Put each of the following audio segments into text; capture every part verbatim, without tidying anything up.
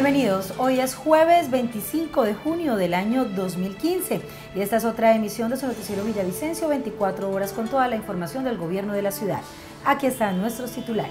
Bienvenidos, hoy es jueves veinticinco de junio del año dos mil quince y esta es otra emisión de su noticiero Villavicencio, veinticuatro horas con toda la información del gobierno de la ciudad. Aquí están nuestros titulares.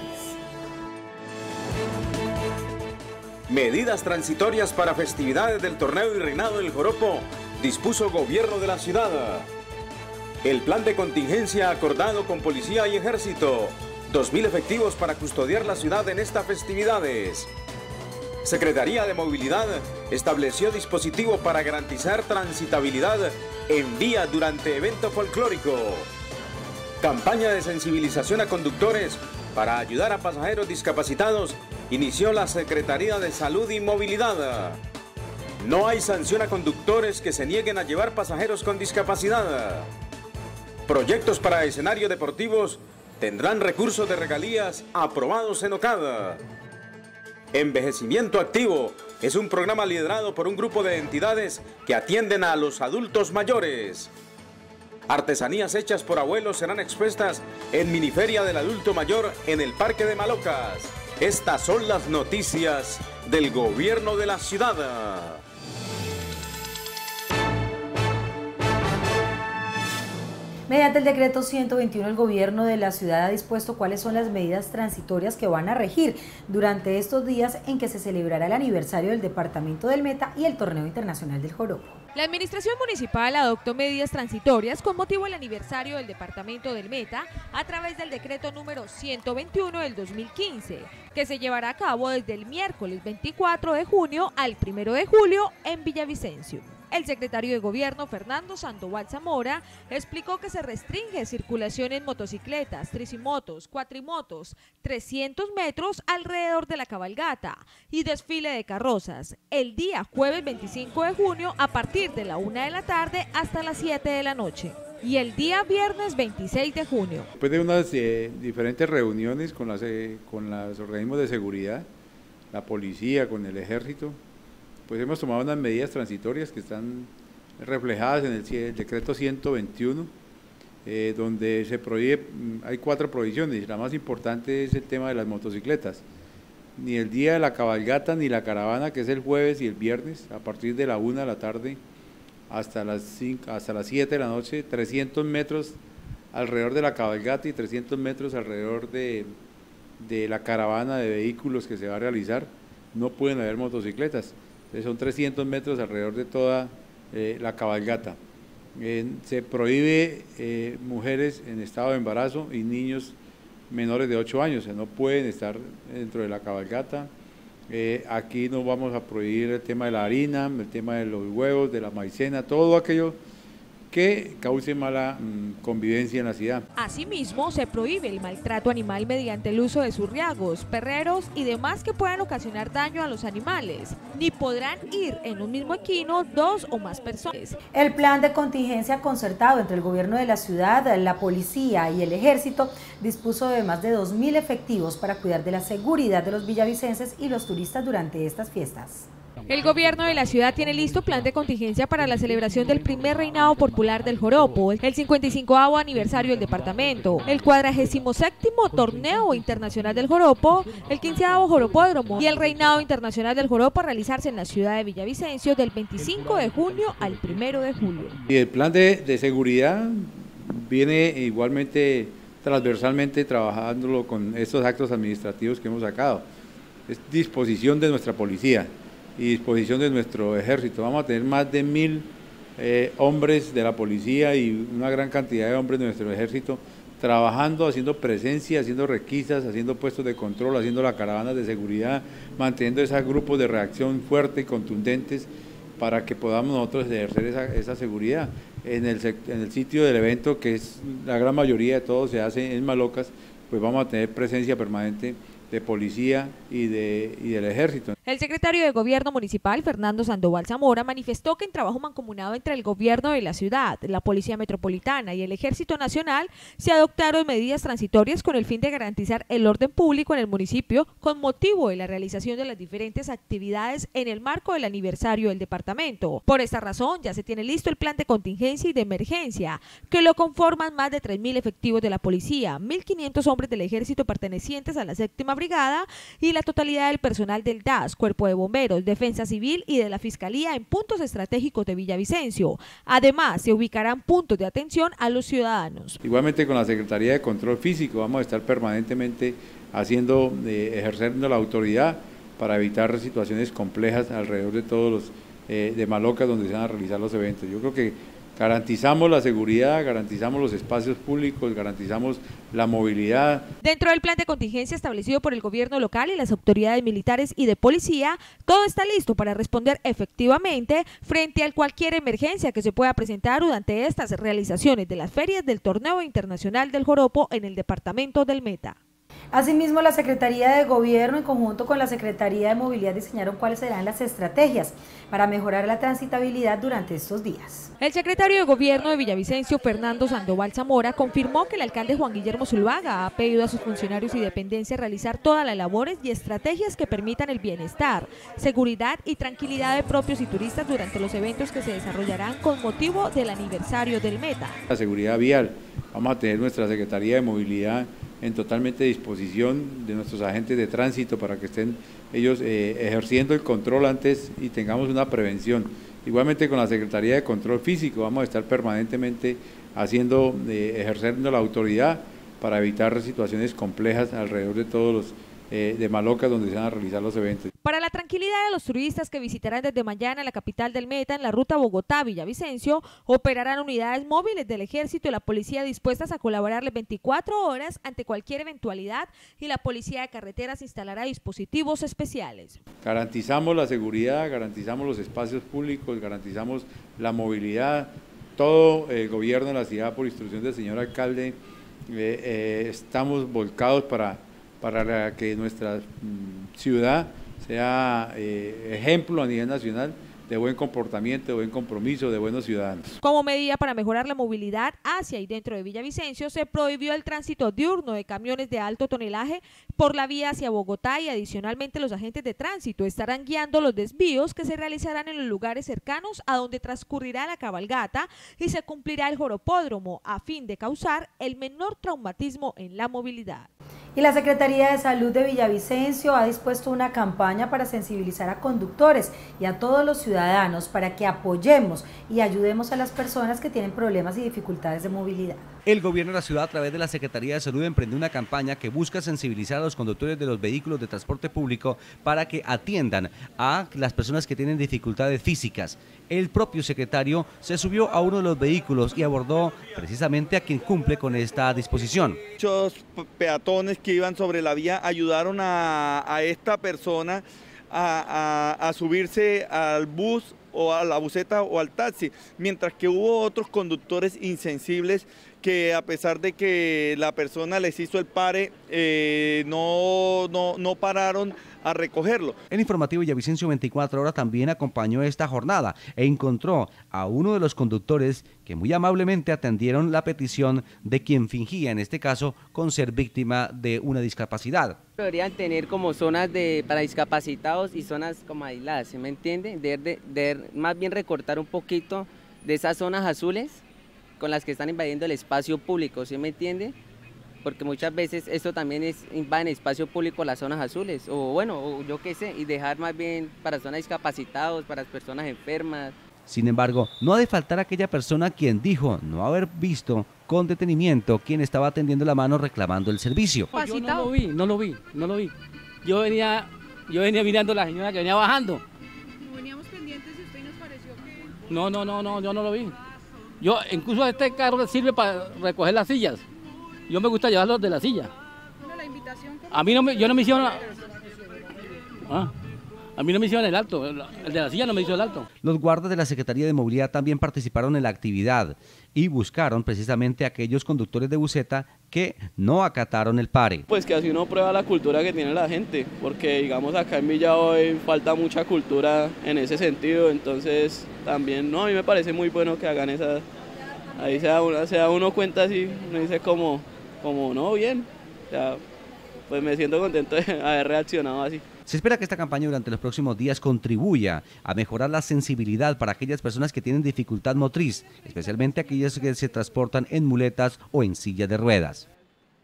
Medidas transitorias para festividades del torneo y reinado del Joropo, dispuso gobierno de la ciudad. El plan de contingencia acordado con policía y ejército, dos mil efectivos para custodiar la ciudad en estas festividades. Secretaría de Movilidad estableció dispositivo para garantizar transitabilidad en vía durante evento folclórico. Campaña de sensibilización a conductores para ayudar a pasajeros discapacitados inició la Secretaría de Salud y Movilidad. No hay sanción a conductores que se nieguen a llevar pasajeros con discapacidad. Proyectos para escenarios deportivos tendrán recursos de regalías aprobados en OCAD. Envejecimiento Activo es un programa liderado por un grupo de entidades que atienden a los adultos mayores. Artesanías hechas por abuelos serán expuestas en Miniferia del Adulto Mayor en el Parque de Malocas. Estas son las noticias del gobierno de la ciudad. Mediante el decreto ciento veintiuno, el gobierno de la ciudad ha dispuesto cuáles son las medidas transitorias que van a regir durante estos días en que se celebrará el aniversario del departamento del Meta y el torneo internacional del Joropo. La administración municipal adoptó medidas transitorias con motivo del aniversario del departamento del Meta a través del decreto número ciento veintiuno del dos mil quince, que se llevará a cabo desde el miércoles veinticuatro de junio al primero de julio en Villavicencio. El secretario de Gobierno, Fernando Sandoval Zamora, explicó que se restringe circulación en motocicletas, tricimotos, cuatrimotos, trescientos metros alrededor de la cabalgata y desfile de carrozas el día jueves veinticinco de junio a partir de la una de la tarde hasta las siete de la noche y el día viernes veintiséis de junio. Después de unas eh, diferentes reuniones con, las, eh, con los organismos de seguridad, la policía, con el ejército, pues hemos tomado unas medidas transitorias que están reflejadas en el, el decreto ciento veintiuno, eh, donde se prohíbe, hay cuatro prohibiciones, la más importante es el tema de las motocicletas. Ni el día de la cabalgata ni la caravana, que es el jueves y el viernes, a partir de la una de la tarde hasta las, cinco, hasta las siete de la noche, trescientos metros alrededor de la cabalgata y trescientos metros alrededor de, de la caravana de vehículos que se va a realizar, no pueden haber motocicletas. Son trescientos metros alrededor de toda eh, la cabalgata. Eh, se prohíbe eh, mujeres en estado de embarazo y niños menores de ocho años, o sea, no pueden estar dentro de la cabalgata. Eh, aquí no vamos a prohibir el tema de la harina, el tema de los huevos, de la maicena, todo aquello que cause mala mmm, convivencia en la ciudad. Asimismo, se prohíbe el maltrato animal mediante el uso de surriagos, perreros y demás que puedan ocasionar daño a los animales. Ni podrán ir en un mismo equino dos o más personas. El plan de contingencia concertado entre el gobierno de la ciudad, la policía y el ejército dispuso de más de dos mil efectivos para cuidar de la seguridad de los villavicenses y los turistas durante estas fiestas. El gobierno de la ciudad tiene listo plan de contingencia para la celebración del primer reinado popular del Joropo, el cincuenta y cincoavo aniversario del departamento, el cuadragésimo séptimo torneo internacional del Joropo, el quinceavo Joropódromo y el reinado internacional del Joropo a realizarse en la ciudad de Villavicencio del veinticinco de junio al primero de julio. Y el plan de, de seguridad viene igualmente transversalmente trabajándolo con estos actos administrativos que hemos sacado. Es disposición de nuestra policía y disposición de nuestro ejército. Vamos a tener más de mil eh, hombres de la policía y una gran cantidad de hombres de nuestro ejército trabajando, haciendo presencia, haciendo requisas, haciendo puestos de control, haciendo las caravanas de seguridad, manteniendo esos grupos de reacción fuertes y contundentes para que podamos nosotros ejercer esa, esa seguridad. En el, en el sitio del evento, que es la gran mayoría de todo se hace en Malocas, pues vamos a tener presencia permanente de policía y, de, y del ejército. El secretario de Gobierno Municipal, Fernando Sandoval Zamora, manifestó que en trabajo mancomunado entre el gobierno de la ciudad, la Policía Metropolitana y el Ejército Nacional se adoptaron medidas transitorias con el fin de garantizar el orden público en el municipio con motivo de la realización de las diferentes actividades en el marco del aniversario del departamento. Por esta razón, ya se tiene listo el plan de contingencia y de emergencia, que lo conforman más de tres mil efectivos de la policía, mil quinientos hombres del ejército pertenecientes a la séptima brigada y la totalidad del personal del D A S, policías, Cuerpo de Bomberos, Defensa Civil y de la Fiscalía en puntos estratégicos de Villavicencio. Además, se ubicarán puntos de atención a los ciudadanos. Igualmente con la Secretaría de Control Físico vamos a estar permanentemente haciendo, eh, ejerciendo la autoridad para evitar situaciones complejas alrededor de todos los eh, de Malocas donde se van a realizar los eventos. Yo creo que garantizamos la seguridad, garantizamos los espacios públicos, garantizamos la movilidad. Dentro del plan de contingencia establecido por el gobierno local y las autoridades militares y de policía, todo está listo para responder efectivamente frente a cualquier emergencia que se pueda presentar durante estas realizaciones de las ferias del Torneo Internacional del Joropo en el departamento del Meta. Asimismo, la Secretaría de Gobierno en conjunto con la Secretaría de Movilidad diseñaron cuáles serán las estrategias para mejorar la transitabilidad durante estos días. El secretario de Gobierno de Villavicencio, Fernando Sandoval Zamora, confirmó que el alcalde Juan Guillermo Zuluaga ha pedido a sus funcionarios y dependencias realizar todas las labores y estrategias que permitan el bienestar, seguridad y tranquilidad de propios y turistas durante los eventos que se desarrollarán con motivo del aniversario del Meta. La seguridad vial, vamos a tener nuestra Secretaría de Movilidad en totalmente disposición de nuestros agentes de tránsito para que estén ellos eh, ejerciendo el control antes y tengamos una prevención. Igualmente con la Secretaría de Control Físico vamos a estar permanentemente haciendo, eh, ejerciendo la autoridad para evitar situaciones complejas alrededor de todos los eh, de Malocas donde se van a realizar los eventos. Para la tranquilidad de los turistas que visitarán desde mañana la capital del Meta en la ruta Bogotá-Villavicencio, operarán unidades móviles del Ejército y la Policía dispuestas a colaborarles veinticuatro horas ante cualquier eventualidad y la Policía de Carreteras instalará dispositivos especiales. Garantizamos la seguridad, garantizamos los espacios públicos, garantizamos la movilidad. Todo el gobierno de la ciudad, por instrucción del señor alcalde, eh, eh, estamos volcados para, para que nuestra mm, ciudad sea eh, ejemplo a nivel nacional de buen comportamiento, de buen compromiso, de buenos ciudadanos. Como medida para mejorar la movilidad hacia y dentro de Villavicencio, se prohibió el tránsito diurno de camiones de alto tonelaje por la vía hacia Bogotá y adicionalmente los agentes de tránsito estarán guiando los desvíos que se realizarán en los lugares cercanos a donde transcurrirá la cabalgata y se cumplirá el joropódromo a fin de causar el menor traumatismo en la movilidad. Y la Secretaría de Salud de Villavicencio ha dispuesto una campaña para sensibilizar a conductores y a todos los ciudadanos para que apoyemos y ayudemos a las personas que tienen problemas y dificultades de movilidad. El gobierno de la ciudad, a través de la Secretaría de Salud, emprendió una campaña que busca sensibilizar a los conductores de los vehículos de transporte público para que atiendan a las personas que tienen dificultades físicas. El propio secretario se subió a uno de los vehículos y abordó precisamente a quien cumple con esta disposición. Muchos peatones que iban sobre la vía ayudaron a, a esta persona a, a, a subirse al bus o a la buseta o al taxi, mientras que hubo otros conductores insensibles que a pesar de que la persona les hizo el pare, eh, no, no, no pararon a recogerlo. El informativo Villavicencio veinticuatro horas también acompañó esta jornada e encontró a uno de los conductores que muy amablemente atendieron la petición de quien fingía, en este caso, con ser víctima de una discapacidad. Deberían tener como zonas de, para discapacitados y zonas como aisladas, ¿sí me entiende? De, de, de más bien recortar un poquito de esas zonas azules con las que están invadiendo el espacio público, ¿sí me entiende? Porque muchas veces esto también es invaden el espacio público las zonas azules, o bueno, o yo qué sé, y dejar más bien para zonas discapacitados, para personas enfermas. Sin embargo, no ha de faltar aquella persona quien dijo no haber visto con detenimiento quien estaba tendiendo la mano reclamando el servicio. Yo no lo vi, no lo vi, no lo vi. Yo venía, yo venía mirando a la señora que venía bajando. No veníamos pendientes y usted nos pareció que... No, no, no, no, yo no lo vi. Yo, incluso este carro sirve para recoger las sillas. Yo me gusta llevarlos de la silla. Bueno, la invitación... A mí no me, yo no me hicieron... ¿Ah? A mí no me hicieron el alto, el de la silla no me hizo el alto. Los guardas de la Secretaría de Movilidad también participaron en la actividad y buscaron precisamente a aquellos conductores de buseta que no acataron el pare. Pues que así uno prueba la cultura que tiene la gente, porque digamos acá en Villa hoy falta mucha cultura en ese sentido, entonces también, no, a mí me parece muy bueno que hagan esas, ahí se da uno, se da uno cuenta así, uno dice como, como no, bien, o sea, pues me siento contento de haber reaccionado así. Se espera que esta campaña durante los próximos días contribuya a mejorar la sensibilidad para aquellas personas que tienen dificultad motriz, especialmente aquellas que se transportan en muletas o en silla de ruedas.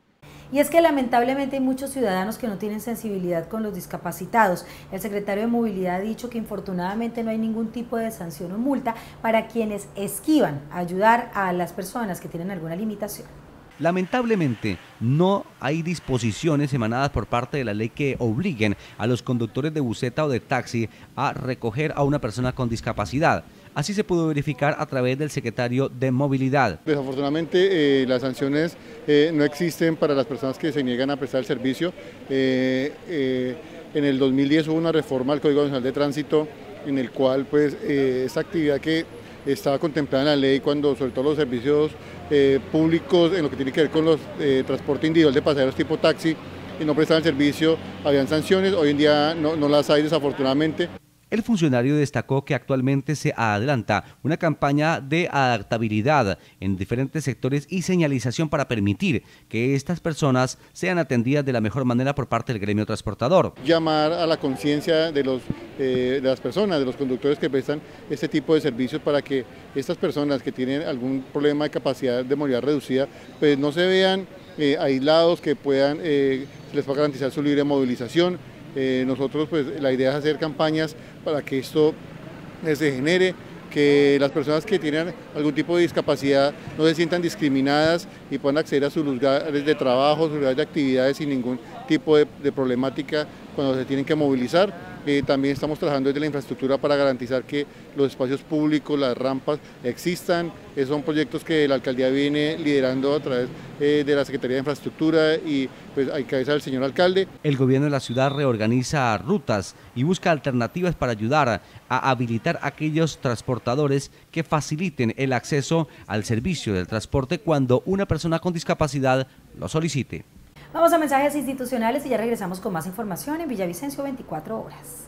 Y es que lamentablemente hay muchos ciudadanos que no tienen sensibilidad con los discapacitados. El secretario de Movilidad ha dicho que infortunadamente no hay ningún tipo de sanción o multa para quienes esquivan ayudar a las personas que tienen alguna limitación. Lamentablemente, no hay disposiciones emanadas por parte de la ley que obliguen a los conductores de buseta o de taxi a recoger a una persona con discapacidad. Así se pudo verificar a través del secretario de Movilidad. Desafortunadamente, eh, las sanciones eh, no existen para las personas que se niegan a prestar el servicio. Eh, eh, en el dos mil diez hubo una reforma al Código Nacional de Tránsito en el cual pues, eh, esta actividad que estaba contemplada en la ley cuando sobre todo los servicios eh, públicos en lo que tiene que ver con los eh, transporte individual de pasajeros tipo taxi y no prestaban servicio, habían sanciones, hoy en día no, no las hay desafortunadamente. El funcionario destacó que actualmente se adelanta una campaña de adaptabilidad en diferentes sectores y señalización para permitir que estas personas sean atendidas de la mejor manera por parte del gremio transportador. Llamar a la conciencia de, los, eh, de las personas, de los conductores que prestan este tipo de servicios para que estas personas que tienen algún problema de capacidad de movilidad reducida, pues no se vean eh, aislados, que puedan, eh, se les pueda garantizar su libre movilización. Eh, nosotros pues la idea es hacer campañas para que esto eh, se genere, que las personas que tienen algún tipo de discapacidad no se sientan discriminadas y puedan acceder a sus lugares de trabajo, sus lugares de actividades sin ningún tipo de, de problemática cuando se tienen que movilizar. Eh, también estamos trabajando desde la infraestructura para garantizar que los espacios públicos, las rampas existan. Esos son proyectos que la alcaldía viene liderando a través eh, de la Secretaría de Infraestructura y pues hay cabeza del señor alcalde. El gobierno de la ciudad reorganiza rutas y busca alternativas para ayudar a habilitar a aquellos transportadores que faciliten el acceso al servicio del transporte cuando una persona con discapacidad lo solicite. Vamos a mensajes institucionales y ya regresamos con más información en Villavicencio veinticuatro horas.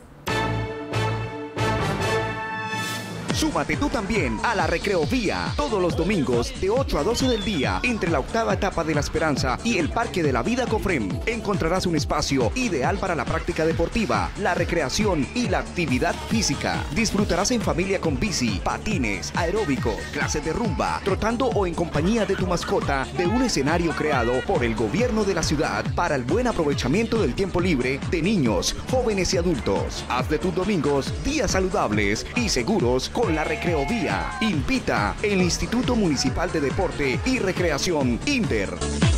Súmate tú también a la Recreovía, todos los domingos de ocho a doce del día, entre la octava etapa de la Esperanza y el Parque de la Vida Cofrem. Encontrarás un espacio ideal para la práctica deportiva, la recreación y la actividad física. Disfrutarás en familia con bici, patines, aeróbicos, clases de rumba, trotando o en compañía de tu mascota de un escenario creado por el gobierno de la ciudad para el buen aprovechamiento del tiempo libre de niños, jóvenes y adultos. Haz de tus domingos días saludables y seguros con la Recreovía. Invita el Instituto Municipal de Deporte y Recreación Inter.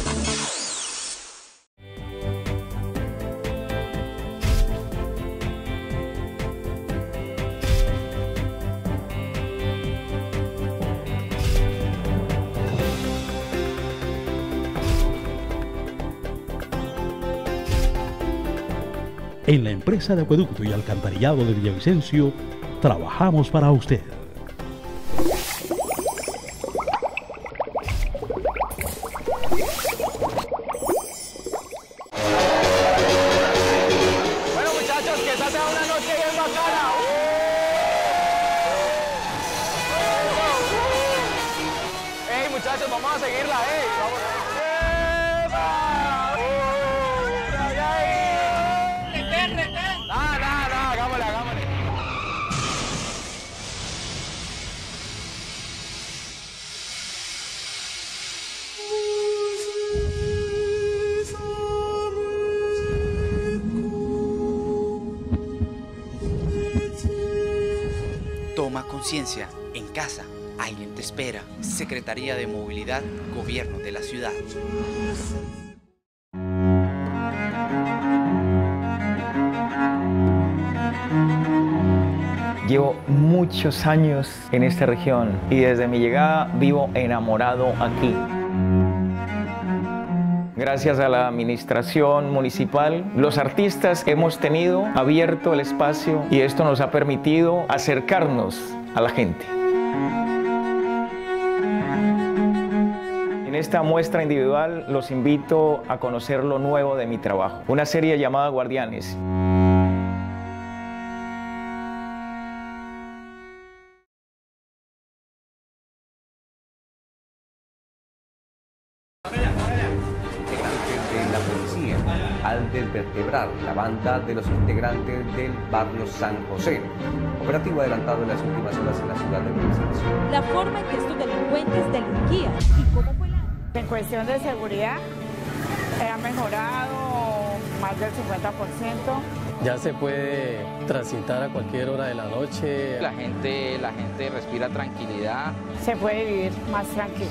En la empresa de acueducto y alcantarillado de Villavicencio, trabajamos para usted. Bueno, muchachos, que esta sea una noche bien bacana. ¡Ey, muchachos, vamos a seguirla, eh! Vamos. Toma conciencia, en casa, alguien te espera. Secretaría de Movilidad, Gobierno de la Ciudad. Llevo muchos años en esta región y desde mi llegada vivo enamorado aquí. Gracias a la administración municipal, los artistas hemos tenido abierto el espacio y esto nos ha permitido acercarnos a la gente. En esta muestra individual los invito a conocer lo nuevo de mi trabajo, una serie llamada Guardianes. Al desvertebrar la banda de los integrantes del barrio San José. Operativo adelantado en las últimas horas en la ciudad de Villavicencio. La forma en que estos delincuentes delinquían y cómo fue la... En cuestión de seguridad, ha mejorado más del cincuenta por ciento. Ya se puede transitar a cualquier hora de la noche. La gente, la gente respira tranquilidad. Se puede vivir más tranquilo.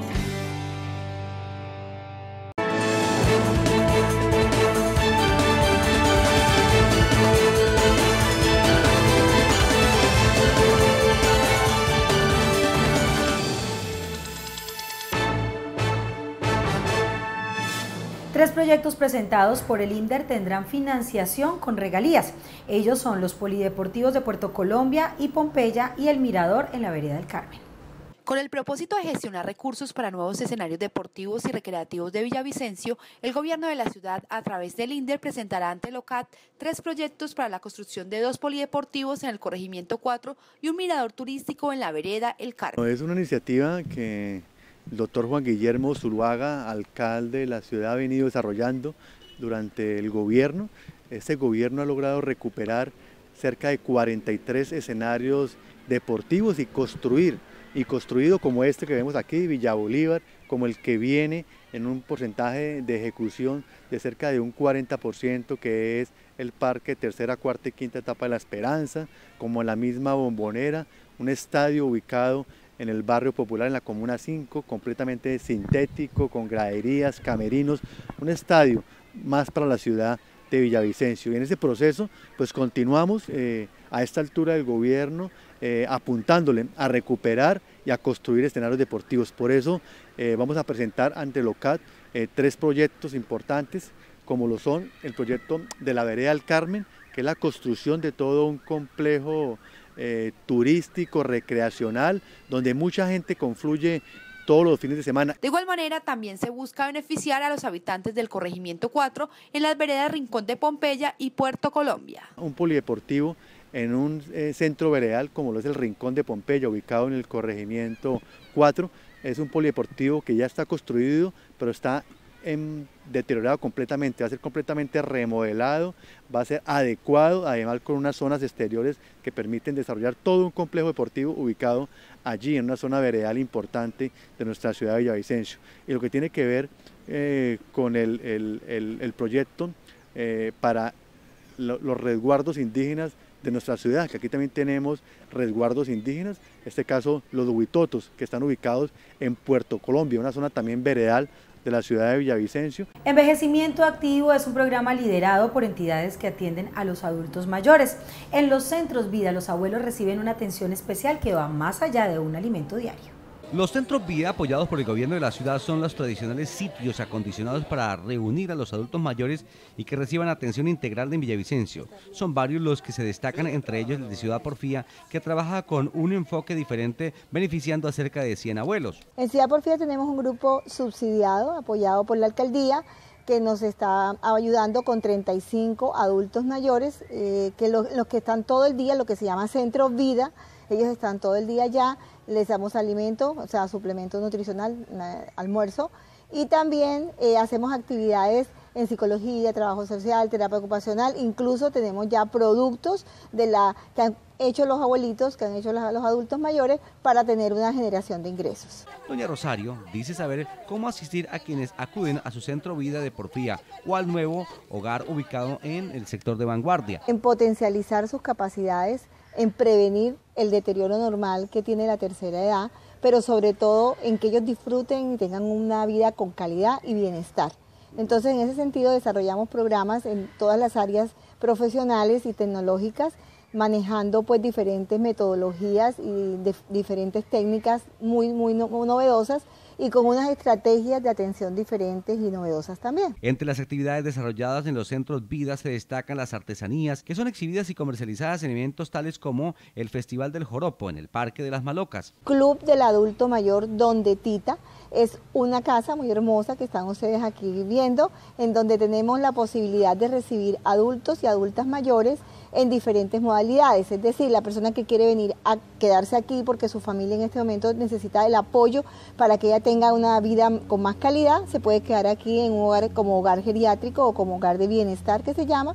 Tres proyectos presentados por el INDER tendrán financiación con regalías. Ellos son los polideportivos de Puerto Colombia y Pompeya y el Mirador en la Vereda del Carmen. Con el propósito de gestionar recursos para nuevos escenarios deportivos y recreativos de Villavicencio, el gobierno de la ciudad, a través del INDER, presentará ante el O C A T tres proyectos para la construcción de dos polideportivos en el corregimiento cuatro y un mirador turístico en la Vereda El Carmen. Es una iniciativa que el doctor Juan Guillermo Zuluaga, alcalde de la ciudad, ha venido desarrollando durante el gobierno. Este gobierno ha logrado recuperar cerca de cuarenta y tres escenarios deportivos y construir, y construido como este que vemos aquí, Villa Bolívar, como el que viene en un porcentaje de ejecución de cerca de un cuarenta por ciento, que es el parque tercera, cuarta y quinta etapa de La Esperanza, como la misma Bombonera, un estadio ubicado en el barrio popular, en la Comuna cinco, completamente sintético, con graderías, camerinos, un estadio más para la ciudad de Villavicencio. Y en ese proceso pues continuamos eh, a esta altura del gobierno eh, apuntándole a recuperar y a construir escenarios deportivos. Por eso eh, vamos a presentar ante el O C A T eh, tres proyectos importantes, como lo son el proyecto de la Vereda del Carmen, que es la construcción de todo un complejo Eh, turístico, recreacional, donde mucha gente confluye todos los fines de semana. De igual manera, también se busca beneficiar a los habitantes del corregimiento cuatro en las veredas Rincón de Pompeya y Puerto Colombia. Un polideportivo en un eh, centro veredal como lo es el Rincón de Pompeya, ubicado en el corregimiento cuatro, es un polideportivo que ya está construido, pero está en, deteriorado completamente, va a ser completamente remodelado, va a ser adecuado, además con unas zonas exteriores que permiten desarrollar todo un complejo deportivo ubicado allí en una zona veredal importante de nuestra ciudad de Villavicencio. Y lo que tiene que ver eh, con el, el, el, el proyecto eh, para lo, los resguardos indígenas de nuestra ciudad, que aquí también tenemos resguardos indígenas, en este caso los huitotos, que están ubicados en Puerto Colombia, una zona también veredal de la ciudad de Villavicencio. Envejecimiento Activo es un programa liderado por entidades que atienden a los adultos mayores. En los centros Vida, los abuelos reciben una atención especial que va más allá de un alimento diario. Los centros Vida, apoyados por el gobierno de la ciudad, son los tradicionales sitios acondicionados para reunir a los adultos mayores y que reciban atención integral en Villavicencio. Son varios los que se destacan, entre ellos el de Ciudad Porfía, que trabaja con un enfoque diferente, beneficiando a cerca de cien abuelos. En Ciudad Porfía tenemos un grupo subsidiado, apoyado por la alcaldía, que nos está ayudando con treinta y cinco adultos mayores, eh, que los, los que están todo el día, lo que se llama Centro Vida, ellos están todo el día allá, les damos alimento, o sea, suplemento nutricional, almuerzo, y también eh, hacemos actividades en psicología, trabajo social, terapia ocupacional, incluso tenemos ya productos de la que han hecho los abuelitos, que han hecho los, los adultos mayores, para tener una generación de ingresos. Doña Rosario dice saber cómo asistir a quienes acuden a su centro Vida de Porfía o al nuevo hogar ubicado en el sector de Vanguardia. En potencializar sus capacidades, en prevenir el deterioro normal que tiene la tercera edad, pero sobre todo en que ellos disfruten y tengan una vida con calidad y bienestar. Entonces, en ese sentido, desarrollamos programas en todas las áreas profesionales y tecnológicas, manejando pues diferentes metodologías y de, diferentes técnicas muy, muy, no, muy novedosas, y con unas estrategias de atención diferentes y novedosas también. Entre las actividades desarrolladas en los centros Vida se destacan las artesanías, que son exhibidas y comercializadas en eventos tales como el Festival del Joropo en el Parque de las Malocas. Club del Adulto Mayor Donde Tita es una casa muy hermosa que están ustedes aquí viendo, en donde tenemos la posibilidad de recibir adultos y adultas mayores en diferentes modalidades, es decir, la persona que quiere venir a quedarse aquí porque su familia en este momento necesita el apoyo para que ella tenga una vida con más calidad, se puede quedar aquí en un hogar como hogar geriátrico o como hogar de bienestar que se llama.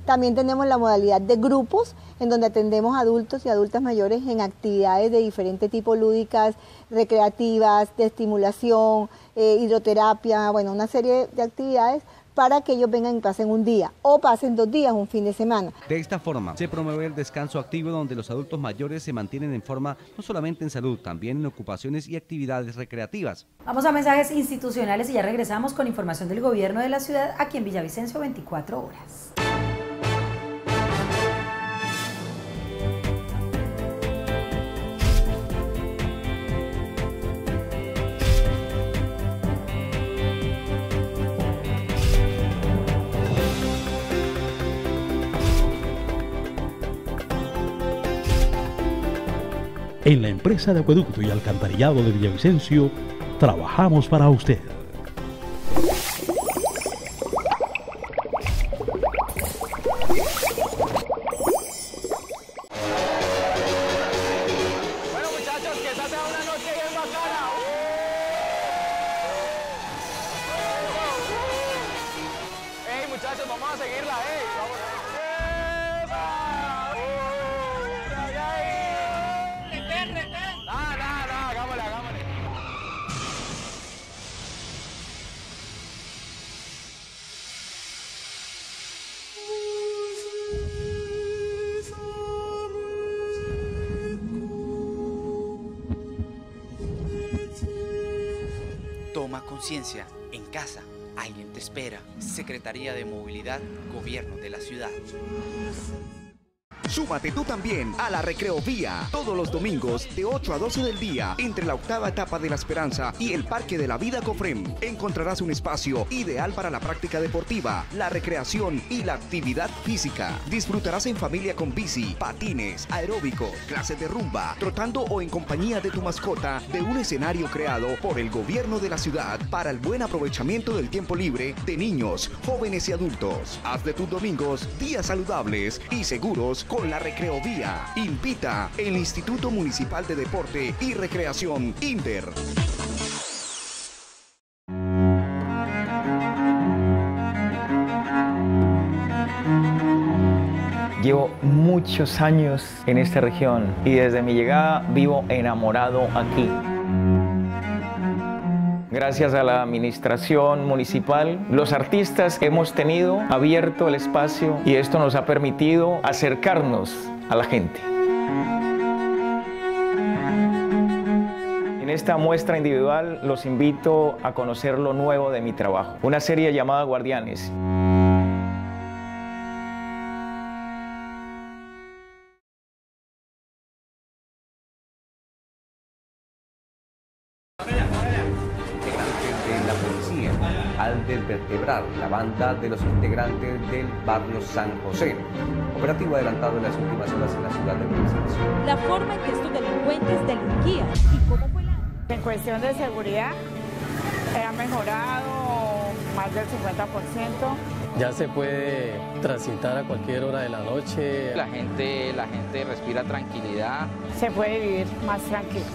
También tenemos la modalidad de grupos, en donde atendemos adultos y adultas mayores en actividades de diferente tipo, lúdicas, recreativas, de estimulación, eh, hidroterapia, bueno, una serie de actividades para que ellos vengan y pasen un día o pasen dos días, un fin de semana. De esta forma se promueve el descanso activo, donde los adultos mayores se mantienen en forma no solamente en salud, también en ocupaciones y actividades recreativas. Vamos a mensajes institucionales y ya regresamos con información del gobierno de la ciudad aquí en Villavicencio veinticuatro horas. En la empresa de acueducto y alcantarillado de Villavicencio, trabajamos para usted. Bueno, muchachos, que esta sea una noche bien bacana. ¡Ey, muchachos, vamos a seguirla, ey! Vamos. Toma conciencia, en casa, alguien te espera. Secretaría de Movilidad, Gobierno de la Ciudad. Súmate tú también a la Recreovía, todos los domingos de ocho a doce del día, entre la octava etapa de la Esperanza y el Parque de la Vida Cofrem. Encontrarás un espacio ideal para la práctica deportiva, la recreación y la actividad física. Disfrutarás en familia con bici, patines, aeróbico, clases de rumba, trotando o en compañía de tu mascota, de un escenario creado por el gobierno de la ciudad para el buen aprovechamiento del tiempo libre de niños, jóvenes y adultos. Haz de tus domingos días saludables y seguros con la Recreovía. Invita el Instituto Municipal de Deporte y Recreación INDER. Llevo muchos años en esta región y desde mi llegada vivo enamorado aquí. Gracias a la administración municipal, los artistas hemos tenido abierto el espacio y esto nos ha permitido acercarnos a la gente. En esta muestra individual los invito a conocer lo nuevo de mi trabajo, una serie llamada Guardianes. Al desvertebrar la banda de los integrantes del barrio San José. Operativo adelantado en las últimas horas en la ciudad de Villavicencio. La forma en que estos delincuentes delinquían y cómo fue la... En cuestión de seguridad, eh, ha mejorado más del cincuenta por ciento. Ya se puede transitar a cualquier hora de la noche. La gente, la gente respira tranquilidad. Se puede vivir más tranquilo.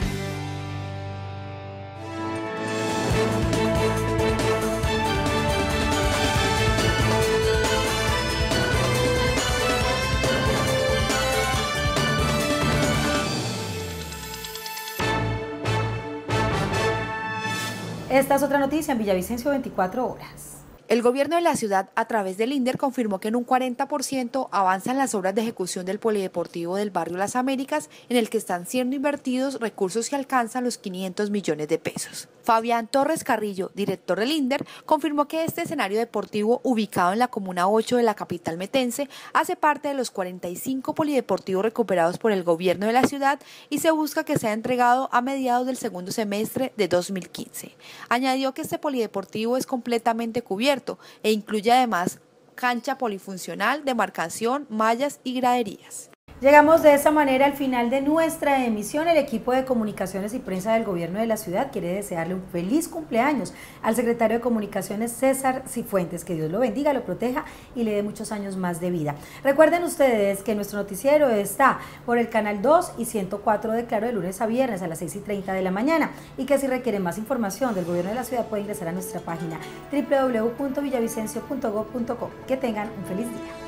Esta es otra noticia en Villavicencio veinticuatro horas. El gobierno de la ciudad, a través del INDER, confirmó que en un cuarenta por ciento avanzan las obras de ejecución del polideportivo del barrio Las Américas, en el que están siendo invertidos recursos que alcanzan los quinientos millones de pesos. Fabián Torres Carrillo, director del INDER, confirmó que este escenario deportivo, ubicado en la Comuna ocho de la capital metense, hace parte de los cuarenta y cinco polideportivos recuperados por el gobierno de la ciudad y se busca que sea entregado a mediados del segundo semestre de dos mil quince. Añadió que este polideportivo es completamente cubierto e incluye además cancha polifuncional, demarcación, mallas y graderías. Llegamos de esta manera al final de nuestra emisión. El equipo de comunicaciones y prensa del gobierno de la ciudad quiere desearle un feliz cumpleaños al secretario de Comunicaciones César Cifuentes. Que Dios lo bendiga, lo proteja y le dé muchos años más de vida. Recuerden ustedes que nuestro noticiero está por el canal dos y ciento cuatro de Claro de lunes a viernes a las seis y treinta de la mañana y que si requieren más información del gobierno de la ciudad pueden ingresar a nuestra página doble u doble u doble u punto villavicencio punto gob punto co. Que tengan un feliz día.